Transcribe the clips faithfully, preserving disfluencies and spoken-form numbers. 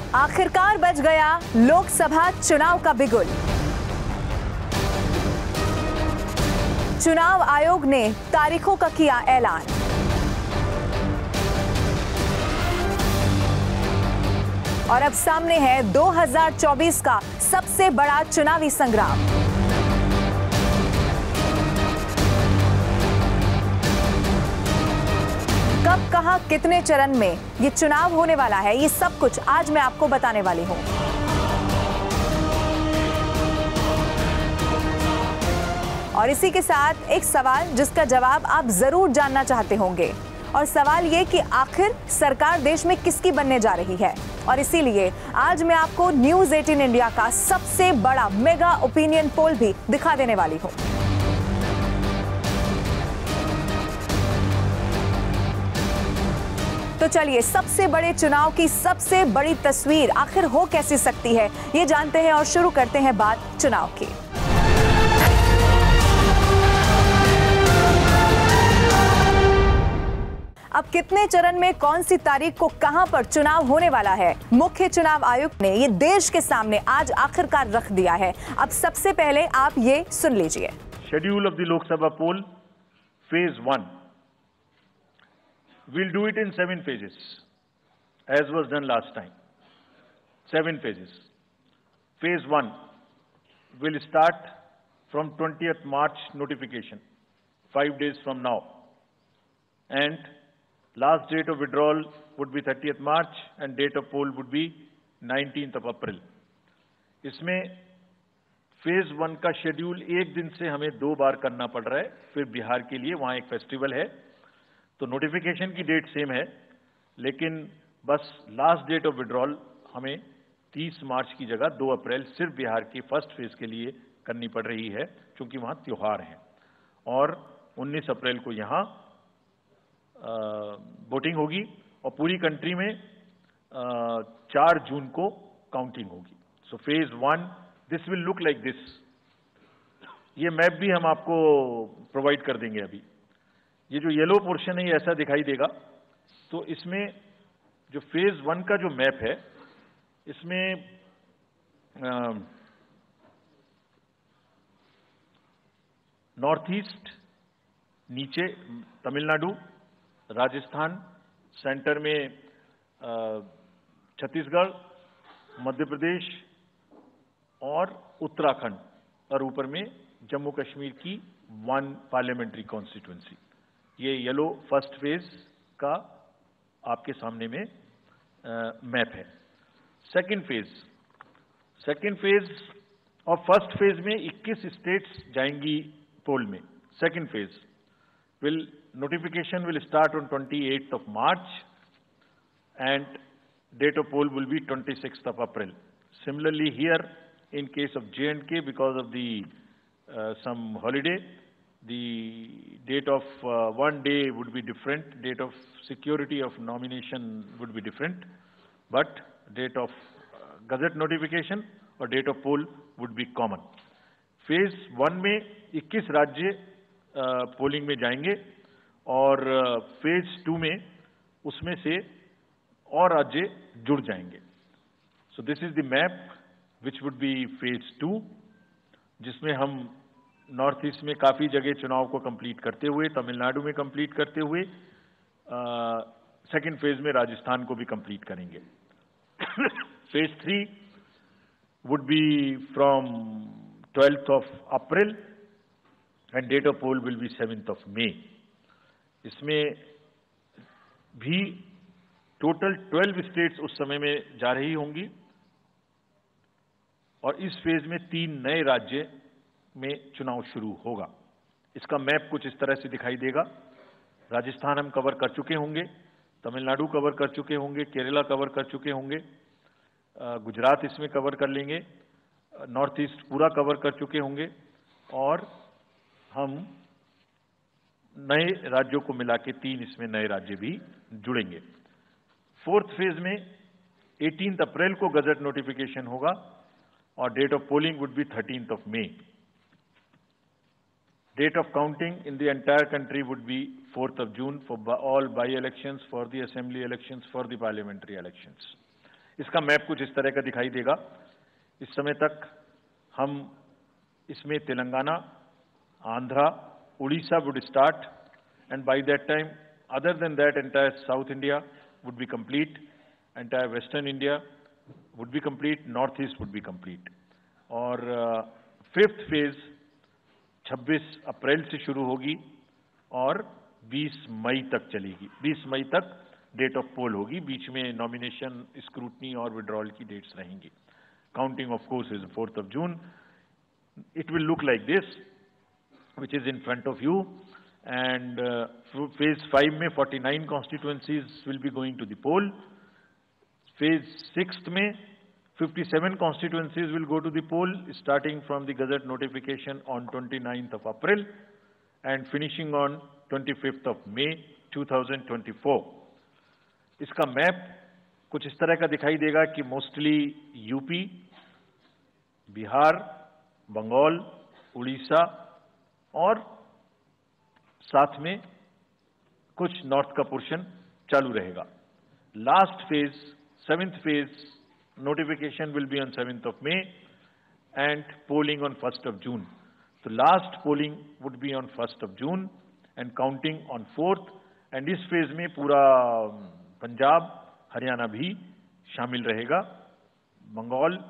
आखिरकार बज गया लोकसभा चुनाव का बिगुल। चुनाव आयोग ने तारीखों का किया ऐलान। और अब सामने है दो हज़ार चौबीस का सबसे बड़ा चुनावी संग्राम। कब, कहां, कितने चरण में ये चुनाव होने वाला है, ये सब कुछ आज मैं आपको बताने वाली हूं। और इसी के साथ एक सवाल जिसका जवाब आप जरूर जानना चाहते होंगे, और सवाल ये कि आखिर सरकार देश में किसकी बनने जा रही है। और इसीलिए आज मैं आपको न्यूज़ अठारह इंडिया का सबसे बड़ा मेगा ओपिनियन पोल भी दिखा देने वाली हूं। तो चलिए, सबसे बड़े चुनाव की सबसे बड़ी तस्वीर आखिर हो कैसी सकती है, ये जानते हैं और शुरू करते हैं बात चुनाव की। अब कितने चरण में कौन सी तारीख को कहां पर चुनाव होने वाला है, मुख्य चुनाव आयुक्त ने ये देश के सामने आज आखिरकार रख दिया है। अब सबसे पहले आप ये सुन लीजिए। Schedule of the Lok Sabha poll phase one, we'll do it in seven phases as was done last time. Seven phases. Phase one will start from twentieth March notification, five days from now, and last date of withdrawal would be thirtieth March and date of poll would be nineteenth of April. इसमें phase one का schedule एक दिन से हमें दो बार करना पड़ रहा है, फिर बिहार के लिए वहां एक फेस्टिवल है, तो नोटिफिकेशन की डेट सेम है, लेकिन बस लास्ट डेट ऑफ विड्रॉल हमें तीस मार्च की जगह दो अप्रैल सिर्फ बिहार की फर्स्ट फेज के लिए करनी पड़ रही है, क्योंकि वहां त्योहार है। और उन्नीस अप्रैल को यहां वोटिंग होगी और पूरी कंट्री में चार जून को काउंटिंग होगी। So phase one, this will look like this. ये मैप भी हम आपको प्रोवाइड कर देंगे। अभी ये जो येलो पोर्शन है ये ऐसा दिखाई देगा। तो इसमें जो फेज वन का जो मैप है, इसमें नॉर्थ ईस्ट नीचे तमिलनाडु, राजस्थान, सेंटर में छत्तीसगढ़, मध्य प्रदेश और उत्तराखंड, और ऊपर में जम्मू कश्मीर की वन पार्लियामेंट्री कॉन्स्टिट्यूंसी। ये येलो फर्स्ट फेज का आपके सामने में मैप है। सेकंड फेज, सेकंड फेज और फर्स्ट फेज में इक्कीस स्टेट्स जाएंगी पोल में। Second phase will notification will start on twenty-eighth of March and date of poll will be twenty-sixth of April. Similarly here in case of J and K, because of the uh, some holiday, the date of uh, one day would be different, date of security of nomination would be different, but date of uh, gazette notification or date of poll would be common. Phase one में इक्कीस राज्य polling में जाएंगे और phase two में उसमें से और राज्य जुड़ जाएंगे। So this is the map which would be phase two, जिसमें हम नॉर्थ ईस्ट में काफी जगह चुनाव को कंप्लीट करते हुए, तमिलनाडु में कंप्लीट करते हुए सेकंड फेज में राजस्थान को भी कंप्लीट करेंगे। Phase three would be from twelfth of April and date of poll will be seventh of May. इसमें भी टोटल ट्वेल्व स्टेट्स उस समय में जा रही होंगी और इस फेज में तीन नए राज्य में चुनाव शुरू होगा। इसका मैप कुछ इस तरह से दिखाई देगा। राजस्थान हम कवर कर चुके होंगे, तमिलनाडु कवर कर चुके होंगे, केरला कवर कर चुके होंगे, गुजरात इसमें कवर कर लेंगे, नॉर्थ ईस्ट पूरा कवर कर चुके होंगे और हम नए राज्यों को मिला के तीन इसमें नए राज्य भी जुड़ेंगे। फोर्थ फेज में अठारह अप्रैल को गजट नोटिफिकेशन होगा और date of polling would be thirteenth of May. Date of counting in the entire country would be fourth of June for all by-elections, for the assembly elections, for the parliamentary elections. इसका map कुछ इस तरह का दिखाई देगा। इस समय तक हम इसमें Telangana, Andhra, Orissa would start, and by that time other than that entire south India would be complete, entire western India would be complete, north east would be complete. और फिफ्थ फेज छब्बीस अप्रैल से शुरू होगी और बीस मई तक चलेगी। बीस मई तक डेट ऑफ पोल होगी, बीच में नॉमिनेशन, स्क्रूटनी और विड्रॉल की डेट्स रहेंगी। Counting of course is fourth of June. It will look like this, which is in front of you, and phase five में forty nine constituencies will be going to the poll. Phase six में fifty seven constituencies will go to the poll, starting from the Gazette notification on twenty-ninth of April and finishing on twenty-fifth of May two thousand twenty-four. इसका map कुछ इस तरह का दिखाई देगा कि mostly UP, Bihar, Bengal, Orissa और साथ में कुछ नॉर्थ का पोर्शन चालू रहेगा। Last phase, seventh phase notification will be on seventh of May and polling on first of June. So last polling would be on first of June and counting on fourth, and इस phase में पूरा पंजाब, हरियाणा भी शामिल रहेगा, बंगाल,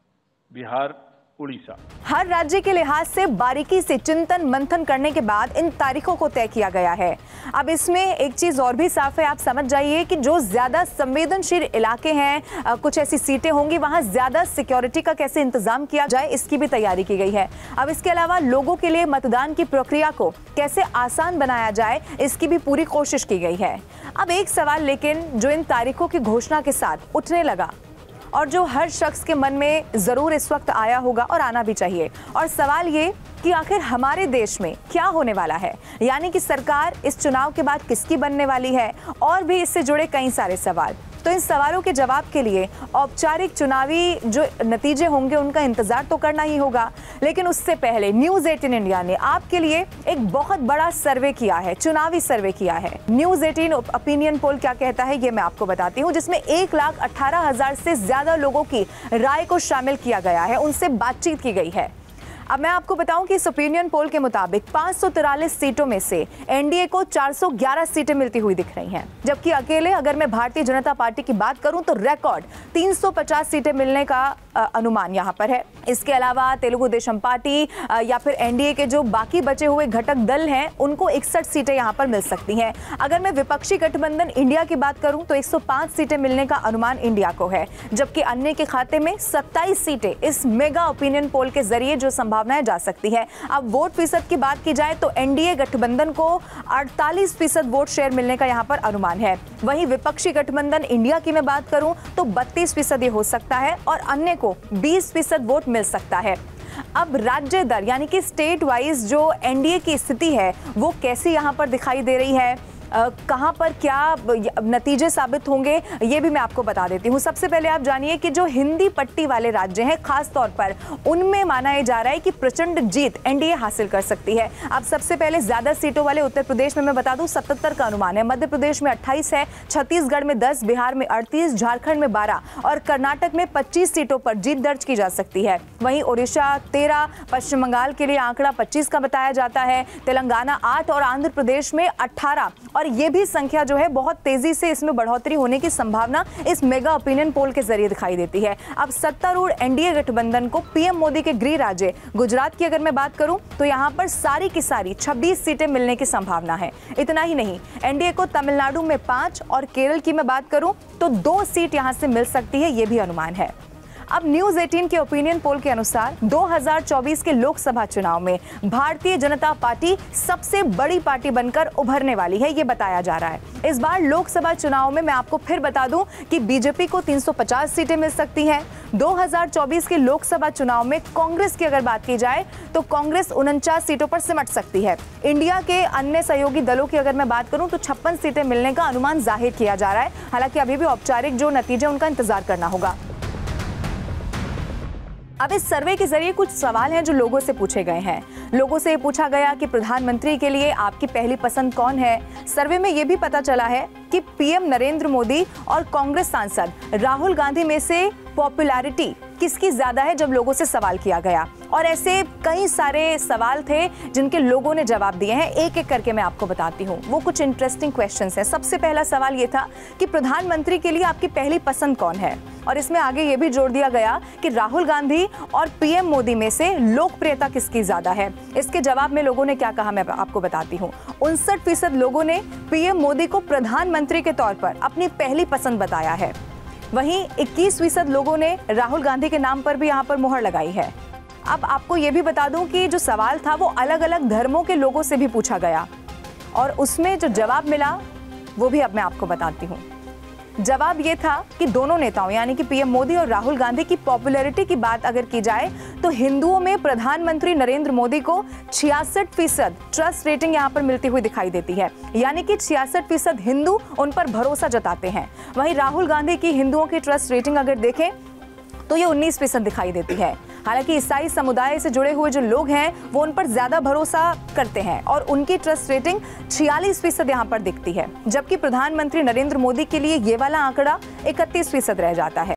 बिहार, उड़ीसा। हर राज्य के लिहाज से बारीकी से चिंतन मंथन करने के बाद इन तारीखों को तय किया गया है। अब इसमें एक चीज और भी साफ है, आप समझ जाइए कि जो ज्यादा संवेदनशील इलाके हैं, कुछ ऐसी सीटें होंगी, वहां ज्यादा सिक्योरिटी का कैसे इंतजाम किया जाए, इसकी भी तैयारी की गई है। अब इसके अलावा लोगों के लिए मतदान की प्रक्रिया को कैसे आसान बनाया जाए, इसकी भी पूरी कोशिश की गई है। अब एक सवाल लेकिन जो इन तारीखों की घोषणा के साथ उठने लगा और जो हर शख्स के मन में जरूर इस वक्त आया होगा और आना भी चाहिए, और सवाल ये कि आखिर हमारे देश में क्या होने वाला है, यानी कि सरकार इस चुनाव के बाद किसकी बनने वाली है, और भी इससे जुड़े कई सारे सवाल। तो इन सवालों के जवाब के लिए औपचारिक चुनावी जो नतीजे होंगे उनका इंतजार तो करना ही होगा, लेकिन उससे पहले न्यूज़ एटीन इंडिया ने आपके लिए एक बहुत बड़ा सर्वे किया है, चुनावी सर्वे किया है। न्यूज़ एटीन ओपिनियन पोल क्या कहता है ये मैं आपको बताती हूँ, जिसमें एक लाख अठारह हजार से ज्यादा लोगों की राय को शामिल किया गया है, उनसे बातचीत की गई है। अब मैं आपको बताऊं कि इस ओपिनियन पोल के मुताबिक पाँच सौ तिरालीस सीटों में से एनडीए को चार सौ ग्यारह सीटें मिलती हुई दिख रही हैं, जबकि अकेले अगर मैं भारतीय जनता पार्टी की बात करूं तो रिकॉर्ड तीन सौ पचास सीटें मिलने का अनुमान यहां पर है। इसके अलावा तेलुगु देशम पार्टी या फिर एनडीए के जो बाकी बचे हुए घटक दल हैं उनको इकसठ सीटें यहां पर मिल सकती हैं। अगर मैं विपक्षी गठबंधन इंडिया की बात करूं तो एक सौ पाँच सीटें मिलने का अनुमान इंडिया को है, जबकि अन्य के खाते में सत्ताईस सीटें इस मेगा ओपिनियन पोल के जरिए जो संभावनाएं जा सकती है। अब वोट फीसद की बात की जाए तो एनडीए गठबंधन को अड़तालीस फीसद वोट शेयर मिलने का यहां पर अनुमान है। वहीं विपक्षी गठबंधन इंडिया की मैं बात करूं तो बत्तीस फीसद हो सकता है और अन्य को बीस फीसद वोट मिल सकता है। अब राज्य दर यानी कि स्टेट वाइज जो एनडीए की स्थिति है वो कैसी यहां पर दिखाई दे रही है, कहां पर क्या नतीजे साबित होंगे, ये भी मैं आपको बता देती हूं। सबसे पहले आप जानिए कि जो हिंदी पट्टी वाले राज्य हैं खास तौर पर उनमें माना जा रहा है कि प्रचंड जीत एनडीए हासिल कर सकती है। अब सबसे पहले ज्यादा सीटों वाले उत्तर प्रदेश में मैं बता दूं सतहत्तर का अनुमान है, मध्य प्रदेश में अट्ठाईस है, छत्तीसगढ़ में दस, बिहार में अड़तीस, झारखंड में बारह और कर्नाटक में पच्चीस सीटों पर जीत दर्ज की जा सकती है। वहीं ओडिशा तेरह, पश्चिम बंगाल के लिए आंकड़ा पच्चीस का बताया जाता है, तेलंगाना आठ और आंध्र प्रदेश में अठारह, और ये भी संख्या जो है बहुत तेजी से इसमें बढ़ोतरी होने की संभावना इस मेगा ओपिनियन पोल के जरिए दिखाई देती है। अब सत्तारूढ़ एनडीए गठबंधन को पीएम मोदी के गृह राज्य गुजरात की अगर मैं बात करूं तो यहां पर सारी की सारी छब्बीस सीटें मिलने की संभावना है। इतना ही नहीं, एनडीए को तमिलनाडु में पांच और केरल की मैं बात करूं तो दो सीट यहां से मिल सकती है, यह भी अनुमान है। अब न्यूज़ अठारह के ओपिनियन पोल के अनुसार दो हज़ार चौबीस के लोकसभा चुनाव में भारतीय जनता पार्टी सबसे बड़ी पार्टी बनकर उभरने वाली है, ये बताया जा रहा है। इस बार लोकसभा चुनाव में मैं आपको फिर बता दूं कि बीजेपी को तीन सौ पचास सीटें मिल सकती हैं। दो हज़ार चौबीस के लोकसभा चुनाव में कांग्रेस की अगर बात की जाए तो कांग्रेस उनचास सीटों पर सिमट सकती है। इंडिया के अन्य सहयोगी दलों की अगर मैं बात करूं तो छप्पन सीटें मिलने का अनुमान जाहिर किया जा रहा है। हालांकि अभी भी औपचारिक जो नतीजे उनका इंतजार करना होगा। अब इस सर्वे के जरिए कुछ सवाल हैं जो लोगों से पूछे गए हैं। लोगों से पूछा गया कि प्रधानमंत्री के लिए आपकी पहली पसंद कौन है। सर्वे में यह भी पता चला है कि पीएम नरेंद्र मोदी और कांग्रेस सांसद राहुल गांधी में से पॉपुलैरिटी किसकी ज्यादा है, जब लोगों से सवाल किया गया। और ऐसे कई सारे सवाल थे जिनके लोगों ने जवाब दिए हैं, एक एक करके मैं आपको बताती हूँ। वो कुछ इंटरेस्टिंग क्वेश्चंस हैं। सबसे पहला सवाल ये था कि प्रधानमंत्री के लिए आपकी पहली पसंद कौन है, और इसमें आगे ये भी जोड़ दिया गया कि राहुल गांधी और पीएम मोदी में से लोकप्रियता किसकी ज्यादा है। इसके जवाब में लोगों ने क्या कहा मैं आपको बताती हूँ। उनसठ फीसद लोगों ने पीएम मोदी को प्रधानमंत्री के तौर पर अपनी पहली पसंद बताया है। वहीं इक्कीस फीसद लोगों ने राहुल गांधी के नाम पर भी यहाँ पर मुहर लगाई है। अब आपको ये भी बता दूं कि जो सवाल था वो अलग अलग धर्मों के लोगों से भी पूछा गया, और उसमें जो जवाब मिला वो भी अब मैं आपको बताती हूँ। जवाब ये था कि दोनों नेताओं यानी कि पीएम मोदी और राहुल गांधी की पॉपुलैरिटी की बात अगर की जाए तो हिंदुओं में प्रधानमंत्री नरेंद्र मोदी को छियासठ फीसद ट्रस्ट रेटिंग यहाँ पर मिलती हुई दिखाई देती है, यानी कि छियासठ फीसद हिंदू उन पर भरोसा जताते हैं। वहीं राहुल गांधी की हिंदुओं की ट्रस्ट रेटिंग अगर देखें तो ये उन्नीस फीसद दिखाई देती है। हालांकि ईसाई समुदाय से जुड़े हुए जो लोग हैं वो उन पर ज्यादा भरोसा करते हैं और उनकी ट्रस्ट रेटिंग छियालीस फीसद यहाँ पर दिखती है, जबकि प्रधानमंत्री नरेंद्र मोदी के लिए ये वाला आंकड़ा इकतीस फीसद रह जाता है।